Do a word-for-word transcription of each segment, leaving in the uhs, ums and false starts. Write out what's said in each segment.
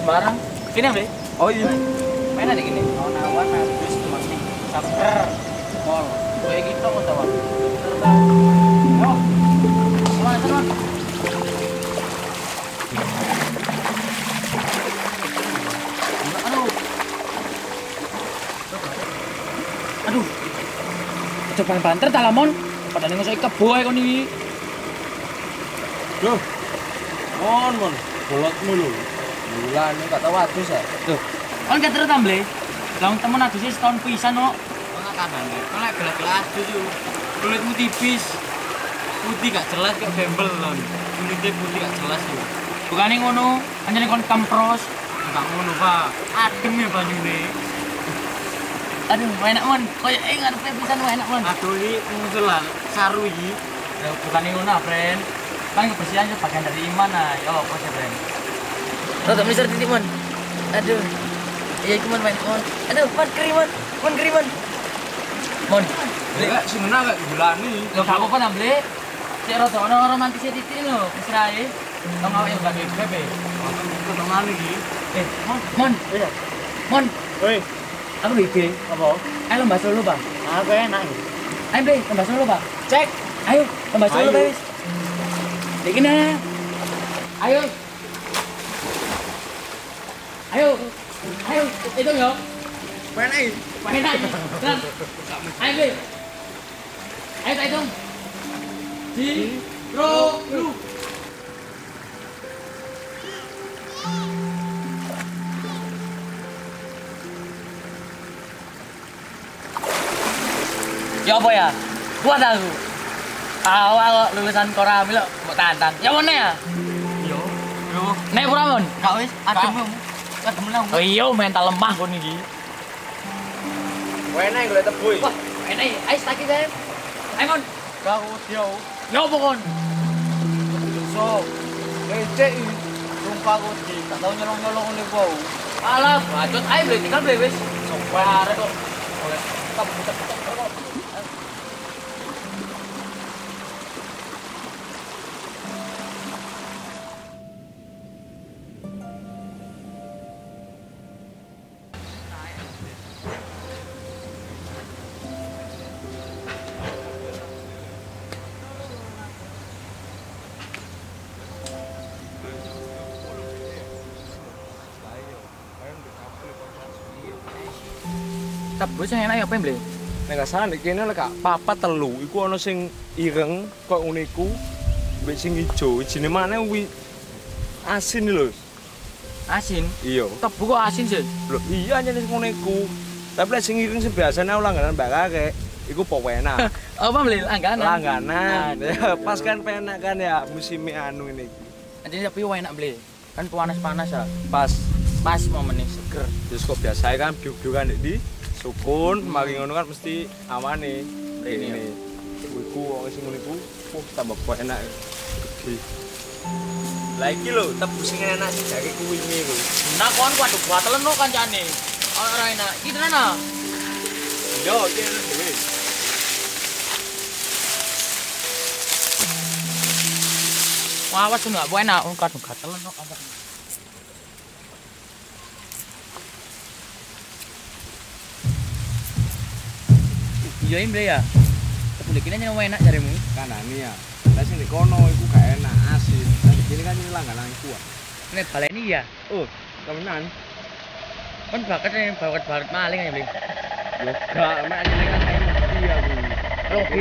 sembarang. Kini Bre. Oh iya. Main ada gini. Oh nawan habis masih saper. Mall. Kayak gitu kok tahu. Yo. Mana teman? Aduh. Aduh. Coba banter ta lamon. Padahal ngosok kebo ae kon iki. Loh. Mon, mon. Bolotmu lho. Bulan gak tau adus ya. Loh. Kon gak terus tamble. Dong temen adusnya setahun pisan kok. Ora kabane. Kon lek gelek-gelek adus yo. Kulitmu tipis. Putih gak jelas kok bembel lon. Kulitnya putih gak jelas yo. Bukane ngono, anjene kon kempros. Gak ngono, Pak. Adem ya banyune. Aduh, enak mon. Koyo eh ngarepe pisan enak mon. Aduh iki ngusul saru iki. Ya bukane ngono, friend. Kan kebersihan itu bagian dari iman nah. Yo, kok sih, friend. Rada miser titik mon. Aduh. Iya iku mon main mon. Aduh, mon keri mon. Mon keri mon. Mon. Lek sing ngene gak digulani. Lho gak apa-apa ta, Ble. Cek rada ono romantis titik lho, mesra ae. Tong awake yo gak bebe. Ketengan iki. Eh, mon, mon. Iya. Mon. Woi. Aku ide. Apa? Ayo lomba solo, Pak. Aku enak. Ayo, Bre, lomba solo, Pak. Cek. Ayo, lomba solo, Ayo. wis. Iki nah. Ayo. Ayo. Ayo, itu yo. Main ae. Main aja. Tenang. Ayo, Bre. Ayo, tak hitung. Di, ro, lu. Ya apa ya? Kuat aku. Awal lulusan Koramil mbok tantang. Ya mana ya? Yo. Yo. Nek pura mon? Gak wis, adem yo. Adem lah. Oh iya mental lemah kon iki. Wene golek tebu iki. Wah, enak. Ayo tak iki, Sam. Ayo mon. Gak yo. Ya apa kon? So. Becek iki. Sumpah aku di gak tau nyolong-nyolong ngene ku. Alah, bacot ayo ble tinggal ble wis. Sobar kok. Oleh tetep tetep kok. Tebus yang enak ya apa Ble? Nek gak salah nek kene lek gak papat telu iku ana sing ireng kok ngene iku mbek sing ijo ijine maneh kuwi asin lho. Asin? Iya. Tebu kok asin sih? Lho iya nyene sing ngene iku. Tapi lek sing ireng sing biasane langganan Mbak Kakek iku pewena. Apa Ble? Langganan? Langganan. Ya pas kan penak kan ya musim anu ini. Jadi tapi enak Ble. Kan panas-panas ya. Pas Pas momennya seger. terus kok biasa kan biu-biu kan di sukun, mari ngono kan mesti amane. Ini Ini. Iku wong sing ngono iku, uh tambah kok enak. Gede. Lah iki lho, tebu sing enak sing jare kuwi iki lho. Nah kon waduh batelen no kancane. Ora enak. Iki tenan ah. Yo, iki dhewe. Wah, awas enggak bu enak. Oh, kadung gatelen no kancane. Iya Ble ya. Tebu iki nyen enak jaremu. Kanane ya. Lah sing di kono iku gak enak, asin. Lah iki kan ini langganan iku. Nek baleni ya. Oh, temenan. Kan bakat yang bakat-bakat maling ya Ble. Yo gak, mek ajene kan saya mesti aku. Oke.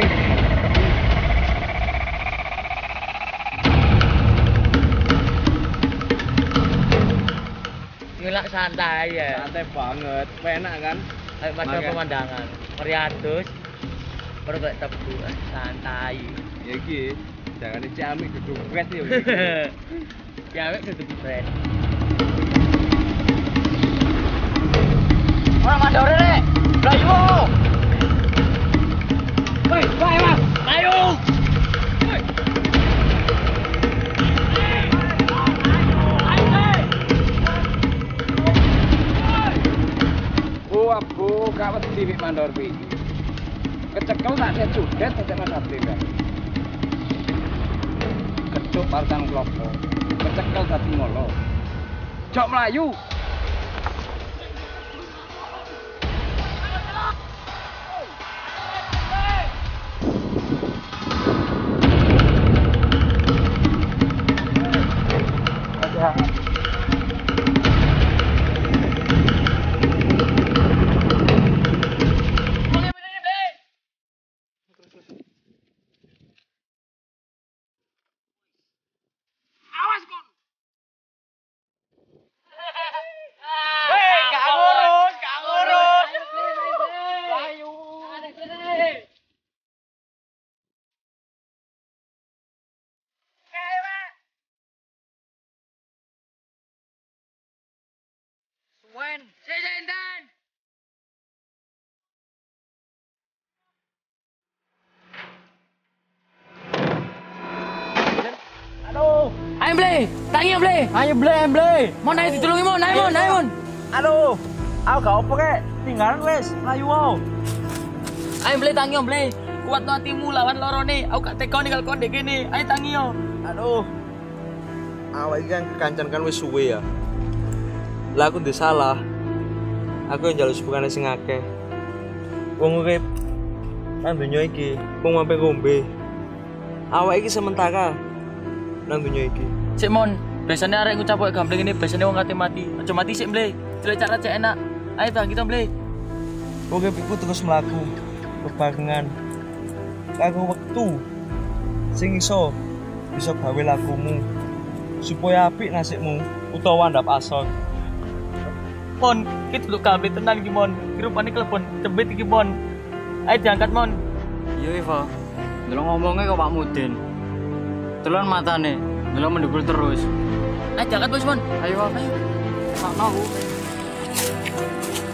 Ngelak santai ya. Santai banget, enak kan? Ayo masa Makan. pemandangan. Meriatus. Baru kayak tebu santai. Ya iki, jangan ciamik duduk fresh ya. Ya wek duduk brand. Ora mandore rek. Blayu. Woi, wae Mas. Ayo. Bu, gak wedi wik mandor pi. Kecekel tak set sudet cecek Mas Abdi kan. Geduk partan klopo. Kecekel dadi molo. Jok Melayu. Wen, sejentan. Aduh, Ayo Ble, tangi ya Ble. ayo ble ble. Mon ayo ditulungi mon, ayo mon, ayo mon. Aduh, aku gak apa kek, tinggalan wes, melayu wow. Ayo Ble tangi yo Ble. Kuat no hatimu lawan lorone. Aku gak tega nih kalau kondek gini. Ayo tangi yo. Aduh. Awak iki kan kekancan kan wis suwe ya. Lah aku ndek salah. Aku yang njaluk sepurane sing akeh. Wong urip nang donya iki mung mampe ngombe. Awak iki sementara nang donya iki. Sik mon, biasanya arek ngucap koyo gambling ini biasanya wong kate mati. Aja mati sik Ble. Jelek cara cek enak. Ayo tangi kita Ble. Urip iku terus mlaku bebarengan karo wektu sing iso bisa gawe lakumu supaya apik nasibmu utawa ndap asor. Mon, kita dulu kabel tenan iki mon. Rupane telepon cebet iki mon. Ayo diangkat mon. Iya Iva, dulu ngomongnya ke Pak Mudin. Telon matane, dulu mendukul terus. Ayo diangkat bos mon. Ayo, ayo. Mak aku.